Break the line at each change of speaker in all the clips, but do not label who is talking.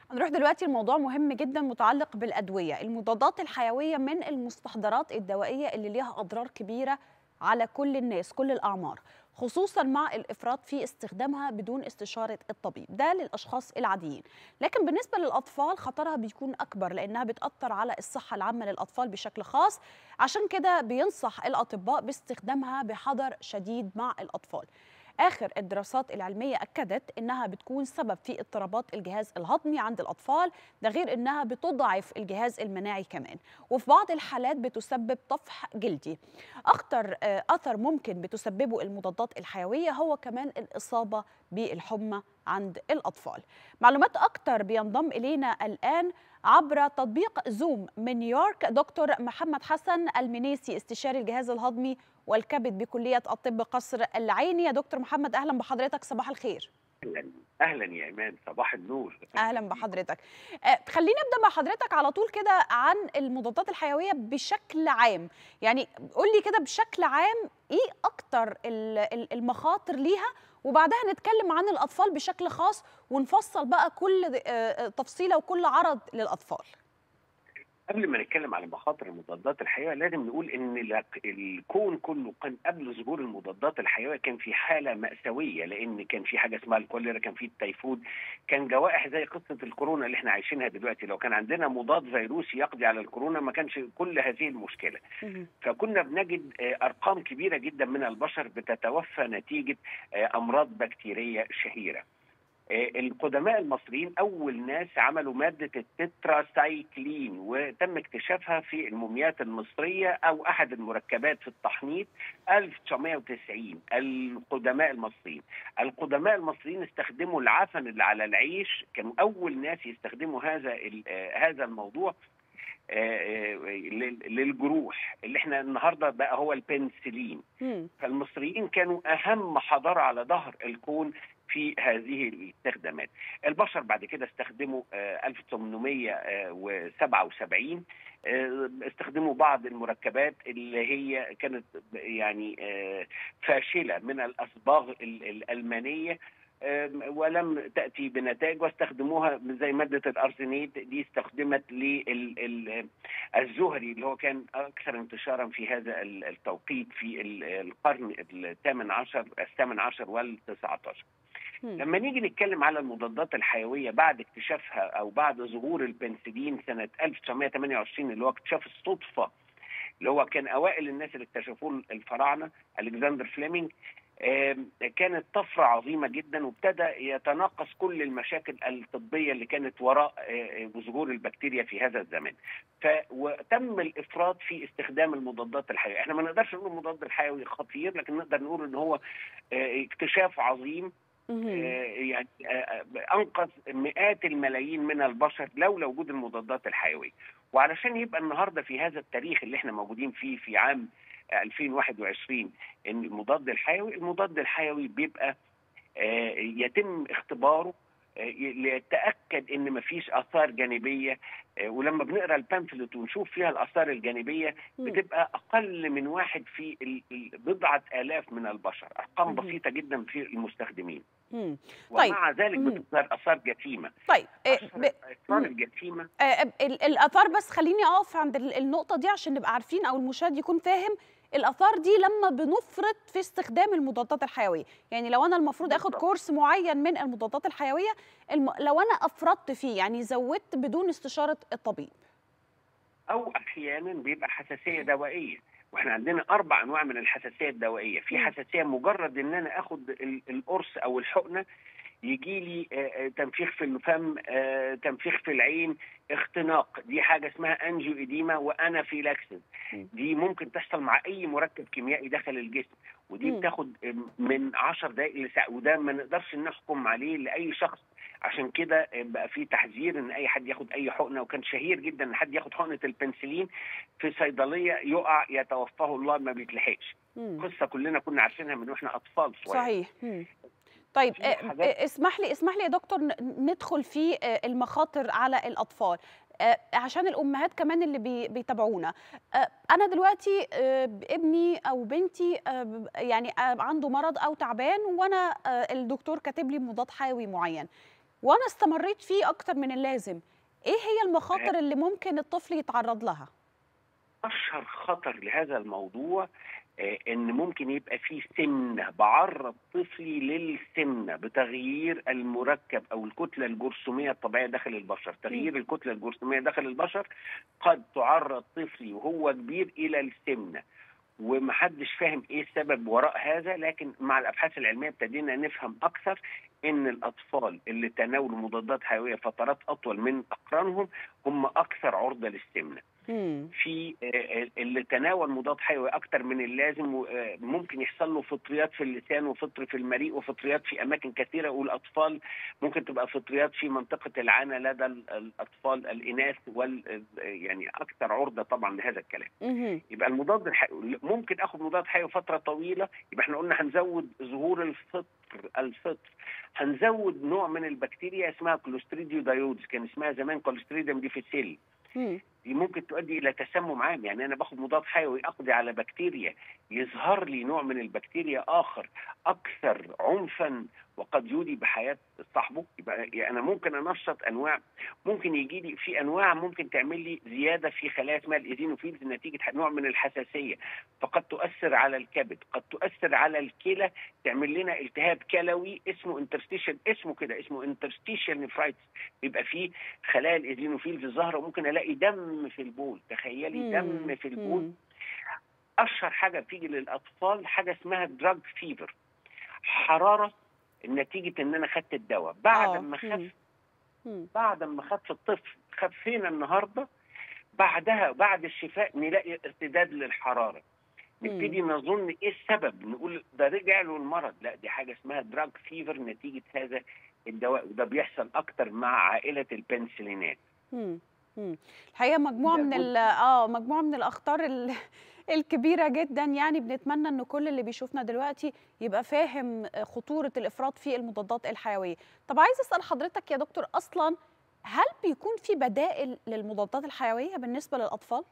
هنروح دلوقتي لموضوع مهم جدا متعلق بالأدوية. المضادات الحيوية من المستحضرات الدوائية اللي ليها أضرار كبيرة على كل الناس، كل الأعمار، خصوصا مع الإفراط في استخدامها بدون استشارة الطبيب. ده للأشخاص العاديين، لكن بالنسبة للأطفال خطرها بيكون أكبر لأنها بتأثر على الصحة العامة للأطفال بشكل خاص. عشان كده بينصح الأطباء باستخدامها بحذر شديد مع الأطفال. آخر الدراسات العلمية أكدت إنها بتكون سبب في اضطرابات الجهاز الهضمي عند الأطفال، ده غير إنها بتضعف الجهاز المناعي كمان، وفي بعض الحالات بتسبب طفح جلدي. أخطر أثر ممكن بتسببه المضادات الحيوية هو كمان الإصابة بالحمى عند الأطفال. معلومات أكتر بينضم إلينا الآن عبر تطبيق زوم من نيويورك دكتور محمد حسن المنيسي، استشاري الجهاز الهضمي والكبد بكلية الطب قصر العيني. يا دكتور محمد أهلا بحضرتك، صباح الخير.
اهلا اهلا يا ايمان، صباح النور.
أهلا
اهلا بيكم.
بحضرتك. خليني أبدأ مع حضرتك على طول كده عن المضادات الحيوية بشكل عام. يعني قول لي كده بشكل عام إيه أكتر المخاطر ليها، وبعدها نتكلم عن الأطفال بشكل خاص ونفصل بقى كل تفصيلة وكل عرض للأطفال.
قبل ما نتكلم على مخاطر المضادات الحيويه لازم نقول ان الكون كله كان قبل ظهور المضادات الحيويه كان في حاله ماساويه، لان كان في حاجه اسمها الكوليرا، كان في التيفود، كان جوائح زي قصه الكورونا اللي احنا عايشينها دلوقتي. لو كان عندنا مضاد فيروسي يقضي على الكورونا ما كانش كل هذه المشكله. فكنا بنجد ارقام كبيره جدا من البشر بتتوفى نتيجه امراض بكتيريه شهيره. القدماء المصريين أول ناس عملوا مادة التتراسايكلين، وتم اكتشافها في الموميات المصرية أو أحد المركبات في التحنيط 1990. القدماء المصريين استخدموا العفن اللي على العيش، كانوا أول ناس يستخدموا هذا الموضوع للجروح اللي احنا النهارده بقى هو البنسلين. فالمصريين كانوا أهم حضارة على ظهر الكون في هذه الاستخدامات. البشر بعد كده استخدموا 1877 استخدموا بعض المركبات اللي هي كانت يعني فاشلة من الأصباغ الألمانية ولم تأتي بنتائج، واستخدموها زي مادة الأرسنيت دي استخدمت للزهري اللي هو كان أكثر انتشارا في هذا التوقيت في القرن الثامن عشر والتسعة عشر. لما نيجي نتكلم على المضادات الحيوية بعد اكتشافها أو بعد ظهور البنسلين سنة 1928 اللي هو اكتشاف الصدفة، اللي هو كان أوائل الناس اللي اكتشفوه الفراعنة ألكسندر فليمنج، كانت طفرة عظيمة جدا، وابتدى يتناقص كل المشاكل الطبية اللي كانت وراء ظهور البكتيريا في هذا الزمان. وتم الإفراط في استخدام المضادات الحيوية. احنا ما نقدرش نقول المضاد الحيوي خطير، لكن نقدر نقول ان هو اكتشاف عظيم يعني أنقذ مئات الملايين من البشر لولا وجود المضادات الحيوية. وعلشان يبقى النهارده في هذا التاريخ اللي احنا موجودين فيه في عام 2021 ان المضاد الحيوي بيبقى يتم اختباره ليتاكد ان مفيش اثار جانبيه، ولما بنقرا البامفلت ونشوف فيها الاثار الجانبيه بتبقى اقل من واحد في بضعه الاف من البشر، ارقام بسيطه جدا في المستخدمين.
طيب.
ومع ذلك بتظهر اثار جسيمه.
طيب
اثار الجسيمه
الاثار، بس خليني اقف عند النقطه دي عشان نبقى عارفين او المشاهد يكون فاهم. الاثار دي لما بنفرط في استخدام المضادات الحيويه، يعني لو انا المفروض اخد كورس معين من المضادات الحيويه، لو انا افرطت فيه يعني زودت بدون استشاره الطبيب،
او احيانا بيبقى حساسيه دوائيه. واحنا عندنا 4 انواع من الحساسيه الدوائيه. في حساسيه مجرد ان انا اخد القرص او الحقنه يجي لي تنفيخ في الفم، تنفيخ في العين، اختناق، دي حاجه اسمها انجيو اديما وانافيلاكسيس. دي ممكن تحصل مع اي مركب كيميائي داخل الجسم، ودي بتاخد من 10 دقائق لساعه، وده ما نقدرش نحكم عليه لاي شخص. عشان كده بقى في تحذير ان اي حد ياخد اي حقنه، وكان شهير جدا ان حد ياخد حقنه البنسلين في صيدليه يقع يتوفاه الله ما بيتلحقش. قصه كلنا كنا عارفينها من واحنا اطفال صغيرين.
صحيح. طيب اسمح لي يا دكتور ندخل في المخاطر على الأطفال عشان الأمهات كمان اللي بيتابعونا. أنا دلوقتي ابني أو بنتي يعني عنده مرض أو تعبان، وأنا الدكتور كاتب لي مضاد حيوي معين. وانا استمريت فيه اكتر من اللازم، ايه هي المخاطر اللي ممكن الطفل يتعرض لها؟
اشهر خطر لهذا الموضوع ان ممكن يبقى فيه سمنه، بعرض طفلي للسمنه بتغيير المركب او الكتله الجرثوميه الطبيعيه داخل البشر. تغيير الكتله الجرثوميه داخل البشر قد تعرض طفلي وهو كبير الى السمنه، ومحدش فاهم ايه السبب وراء هذا. لكن مع الابحاث العلميه ابتدينا نفهم اكثر ان الاطفال اللي تناولوا مضادات حيويه فترات اطول من اقرانهم هم اكثر عرضه للسمنه. في اللي تناول مضاد حيوي اكتر من اللازم ممكن يحصل له فطريات في اللسان وفطر في المريء وفطريات في اماكن كثيره، والاطفال ممكن تبقى فطريات في منطقه العانه لدى الاطفال الاناث يعني اكثر عرضه طبعا لهذا الكلام. يبقى المضاد الحيوي ممكن اخذ مضاد حيوي فتره طويله، يبقى احنا قلنا هنزود ظهور الفطر، هنزود نوع من البكتيريا اسمها كلوستريديو دايودز، كان اسمها زمان كوليستريديوم ديفيسيل. دي ممكن تؤدي الى تسمم عام، يعني انا باخد مضاد حيوي اقضي على بكتيريا، يظهر لي نوع من البكتيريا اخر اكثر عنفا وقد يودي بحياه صاحبه. يبقى يعني انا ممكن انشط انواع، ممكن يجي لي في انواع ممكن تعمل لي زياده في خلايا اسمها الايزينوفيلز نتيجه نوع من الحساسيه، فقد تؤثر على الكبد، قد تؤثر على الكلى، تعمل لنا التهاب كلوي اسمه انترستيشن، اسمه كده اسمه انترستيشن نفرايتس، بيبقى فيه خلايا الايزينوفيلز ظاهره، ممكن الاقي دم في البول، تخيلي دم في البول. اشهر حاجه بتيجي للاطفال حاجه اسمها دراج فيفر، حراره نتيجه ان انا خدت الدواء. بعد ما خف الطفل، خف فينا النهارده، بعد الشفاء نلاقي ارتداد للحراره، نبتدي نظن ايه السبب، نقول ده رجع له المرض، لا دي حاجه اسمها دراج فيفر نتيجه هذا الدواء، وده بيحصل اكتر مع عائله البنسلينات.
الحقيقه مجموعه من الاخطار الكبيره جدا، يعني بنتمنى ان كل اللي بيشوفنا دلوقتي يبقى فاهم خطوره الافراط في المضادات الحيويه. طب عايز اسال حضرتك يا دكتور، اصلا هل بيكون في بدائل للمضادات الحيويه بالنسبه للاطفال؟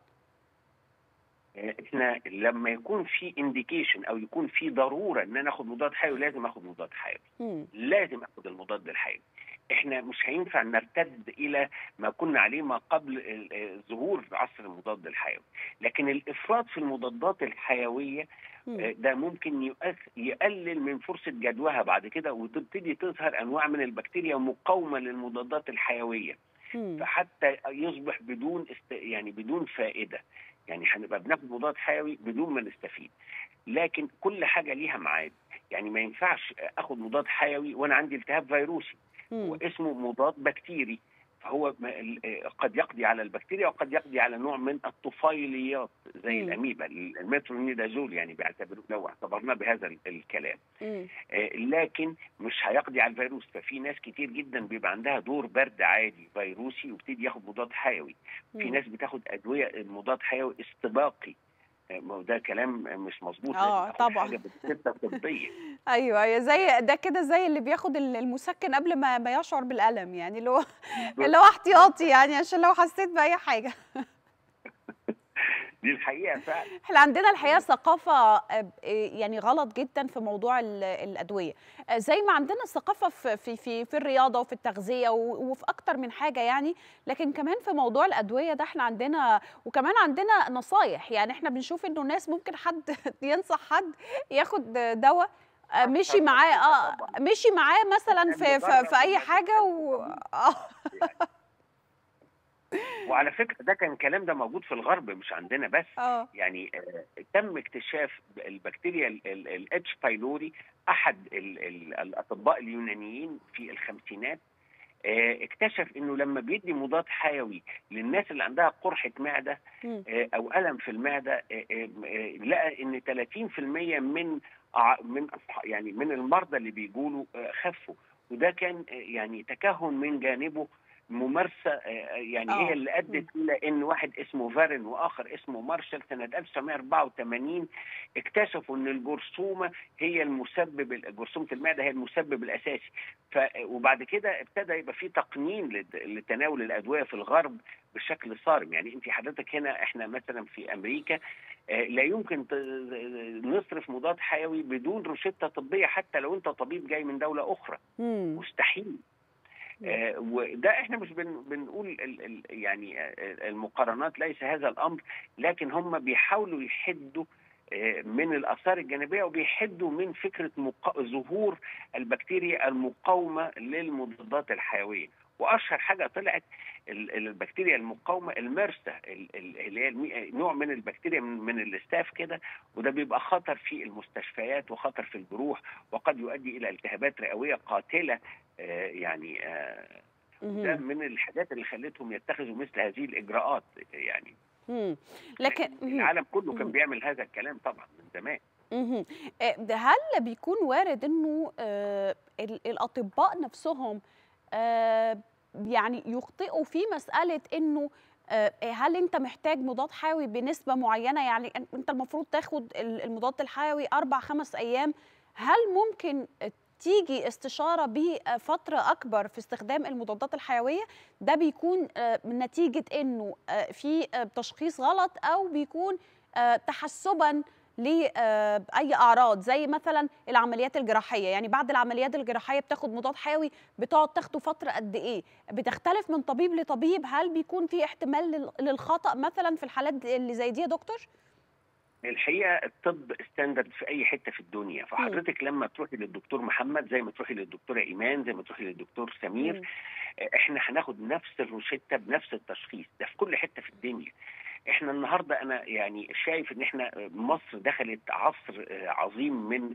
احنا لما يكون في انديكيشن او يكون في ضروره ان انا اخد مضاد حيوي لازم اخد مضاد حيوي، لازم اخد المضاد الحيوي. احنا مش هينفع نرتد الى ما كنا عليه ما قبل ظهور عصر المضاد الحيوي، لكن الافراط في المضادات الحيويه ده ممكن يقلل من فرصه جدواها بعد كده، وتبتدي تظهر انواع من البكتيريا مقاومه للمضادات الحيويه، فحتى يصبح بدون فائده، يعني هنبقى بناخد مضاد حيوي بدون ما نستفيد. لكن كل حاجه ليها ميعاد، يعني ما ينفعش اخد مضاد حيوي وانا عندي التهاب فيروسي واسمه مضاد بكتيري، فهو قد يقضي على البكتيريا وقد يقضي على نوع من الطفيليات زي الاميبا، المترونيدازول، يعني بيعتبروه لو اعتبرناه بهذا الكلام. لكن مش هيقضي على الفيروس، ففي ناس كتير جدا بيبقى عندها دور برد عادي فيروسي وبتدي ياخد مضاد حيوي. في ناس بتاخد ادويه مضاد حيوي استباقي، ده كلام مش مظبوط.
طبعا
حاجه بتبقى طبيه.
ايوه زي ده كده، زي اللي بياخد المسكن قبل ما يشعر بالالم، يعني اللي هو احتياطي، يعني عشان لو حسيت باي حاجه.
دي الحقيقه فعلا.
احنا عندنا الحقيقه ثقافه يعني غلط جدا في موضوع الادويه، زي ما عندنا الثقافه في الرياضه وفي التغذيه وفي اكتر من حاجه يعني، لكن كمان في موضوع الادويه ده احنا عندنا، وكمان عندنا نصايح. يعني احنا بنشوف انه ناس ممكن حد ينصح حد ياخد دواء مشي معاه مثلا في اي حاجه
وعلى فكره ده كان الكلام ده موجود في الغرب مش عندنا بس. يعني تم اكتشاف البكتيريا الاتش بايلوري، احد الاطباء اليونانيين في الخمسينات اكتشف انه لما بيدي مضاد حيوي للناس اللي عندها قرحه معده او الم في المعده، لقى ان 30% من المرضى اللي بيجوا له خفوا، وده كان يعني تكهن من جانبه، ممارسه يعني هي اللي ادت الى ان واحد اسمه فارن واخر اسمه مارشال سنه 1984 اكتشفوا ان الجرثومه هي جرثومه المعده هي المسبب الاساسي. وبعد كده ابتدى يبقى في تقنين لتناول الادويه في الغرب بشكل صارم. يعني انت حضرتك هنا، احنا مثلا في امريكا لا يمكن نصرف مضاد حيوي بدون روشته طبيه، حتى لو انت طبيب جاي من دوله اخرى، مستحيل. وده احنا مش بنقول يعني المقارنات ليس هذا الامر، لكن هم بيحاولوا يحدوا من الاثار الجانبيه وبيحدوا من فكره ظهور البكتيريا المقاومه للمضادات الحيويه. واشهر حاجه طلعت البكتيريا المقاومه المرسا، اللي هي نوع من البكتيريا من الاستاف كده، وده بيبقى خطر في المستشفيات وخطر في الجروح، وقد يؤدي الى التهابات رئويه قاتله. يعني ده من الحاجات اللي خلتهم يتخذوا مثل هذه الاجراءات يعني.
لكن
العالم كله كان بيعمل هذا الكلام طبعا من زمان.
هل بيكون وارد انه الاطباء نفسهم يعني يخطئوا في مساله انه هل انت محتاج مضاد حيوي بنسبه معينه؟ يعني انت المفروض تاخد المضاد الحيوي 4-5 ايام، هل ممكن تيجي استشاره بفتره اكبر في استخدام المضادات الحيويه؟ ده بيكون نتيجه انه في تشخيص غلط، او بيكون تحسبا لأي أعراض زي مثلا العمليات الجراحية؟ يعني بعد العمليات الجراحية بتاخد مضاد حيوي، بتقعد تاخده فترة قد إيه؟ بتختلف من طبيب لطبيب. هل بيكون في احتمال للخطأ مثلا في الحالات اللي زي دي يا دكتور؟
الحقيقه الطب ستاندرد في اي حته في الدنيا، فحضرتك لما تروحي للدكتور محمد زي ما تروحي للدكتوره ايمان زي ما تروحي للدكتور سمير، احنا هناخد نفس الروشته بنفس التشخيص، ده في كل حته في الدنيا. احنا النهارده انا يعني شايف ان احنا مصر دخلت عصر عظيم من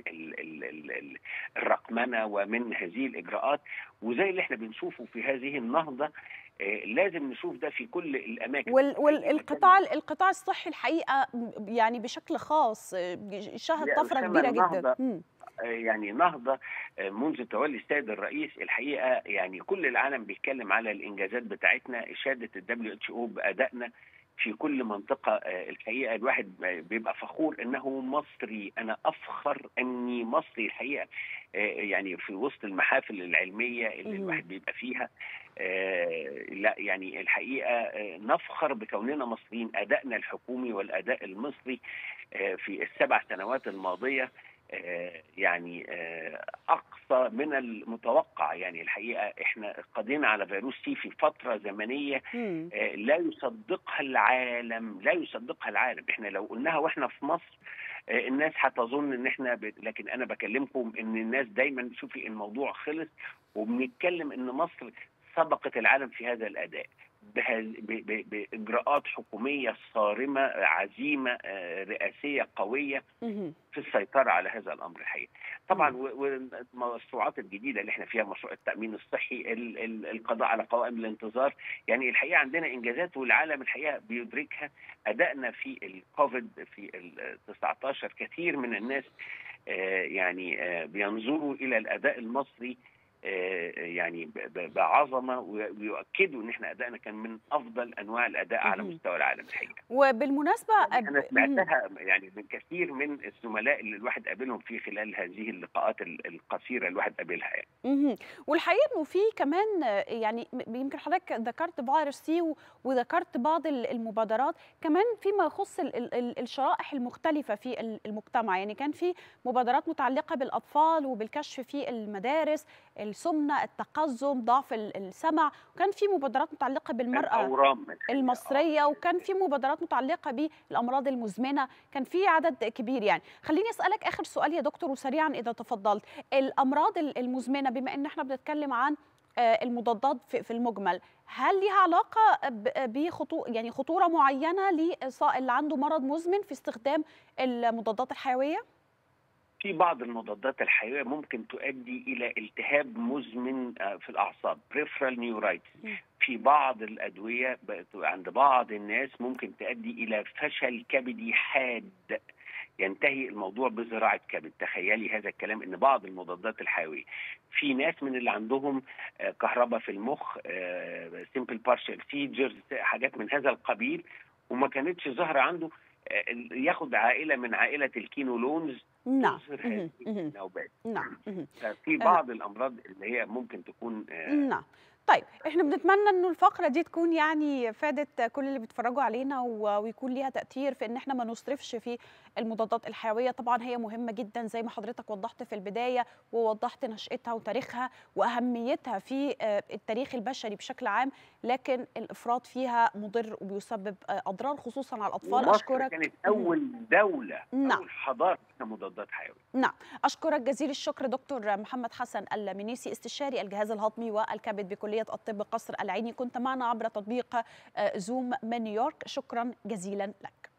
الرقمنه ومن هذه الاجراءات، وزي اللي احنا بنشوفه في هذه النهضه لازم نشوف ده في كل الاماكن.
والقطاع الصحي الحقيقه يعني بشكل خاص شهد طفره كبيره جدا.
يعني نهضه منذ تولي السيد الرئيس. الحقيقه يعني كل العالم بيتكلم على الانجازات بتاعتنا، اشاده WHO بادائنا في كل منطقه. الحقيقه الواحد بيبقى فخور انه مصري، انا افخر اني مصري الحقيقه. يعني في وسط المحافل العلميه اللي الواحد بيبقى فيها، لا يعني الحقيقه نفخر بكوننا مصريين. ادائنا الحكومي والاداء المصري في ال7 سنوات الماضيه يعني اقصى من المتوقع. يعني الحقيقه احنا قضينا على فيروس سي في فتره زمنيه لا يصدقها العالم، لا يصدقها العالم. احنا لو قلناها واحنا في مصر الناس هتظن ان احنا لكن انا بكلمكم ان الناس دايما شوفي الموضوع خلص، وبنتكلم ان مصر سبقت العالم في هذا الاداء باجراءات حكوميه صارمه، عزيمه رئاسيه قويه في السيطره على هذا الامر الحقيقي. طبعا والمشروعات الجديده اللي احنا فيها، مشروع التامين الصحي، القضاء على قوائم الانتظار، يعني الحقيقه عندنا انجازات والعالم الحقيقه بيدركها. ادائنا في الكوفيد في ال19 كثير من الناس يعني بينظروا الى الاداء المصري يعني بعظمه، ويؤكدوا ان احنا ادائنا كان من افضل انواع الاداء على مستوى العالم الحقيقه.
وبالمناسبه
يعني انا سمعتها يعني من كثير من الزملاء اللي الواحد قابلهم في خلال هذه اللقاءات القصيره اللي الواحد قابلها يعني.
والحقيقه انه في كمان يعني يمكن حضرتك ذكرت فيروس سي وذكرت بعض المبادرات كمان فيما يخص الشرائح المختلفه في المجتمع. يعني كان في مبادرات متعلقه بالاطفال وبالكشف في المدارس، السمنه، التقزم، ضعف السمع، وكان في مبادرات متعلقه بالمراه المصريه، وكان في مبادرات متعلقه بالامراض المزمنه، كان في عدد كبير. يعني خليني اسالك اخر سؤال يا دكتور وسريعا اذا تفضلت. الامراض المزمنه بما ان احنا بنتكلم عن المضادات في المجمل، هل ليها علاقه يعني خطوره معينه اللي عنده مرض مزمن في استخدام المضادات الحيويه؟
في بعض المضادات الحيويه ممكن تؤدي الى التهاب مزمن في الاعصاب، بريفرال نيورايتس. في بعض الادويه عند بعض الناس ممكن تؤدي الى فشل كبدي حاد، ينتهي الموضوع بزراعه كبد. تخيلي هذا الكلام، ان بعض المضادات الحيويه في ناس من اللي عندهم كهرباء في المخ، سيمبل بارشال سيجرز، حاجات من هذا القبيل، وما كانتش ظاهره عنده، ياخد عائله من عائله الكينولونز تظهر هذه النوبات.
نعم.
في بعض الامراض اللي هي ممكن تكون
نعم. طيب احنا بنتمنى انه الفقره دي تكون يعني فادت كل اللي بيتفرجوا علينا ويكون ليها تاثير في ان احنا ما نصرفش في المضادات الحيويه. طبعا هي مهمه جدا زي ما حضرتك وضحت في البدايه، ووضحت نشاتها وتاريخها واهميتها في التاريخ البشري بشكل عام، لكن الافراط فيها مضر وبيسبب اضرار خصوصا على الاطفال.
ومصر كانت اول دوله،
نعم.
اول حضاره مضادات حيويه.
نعم، أشكرك جزيل الشكر دكتور محمد حسن المنيسي، استشاري الجهاز الهضمي والكبد بكلية الطب قصر العيني، كنت معنا عبر تطبيق زوم من نيويورك. شكرا جزيلا لك.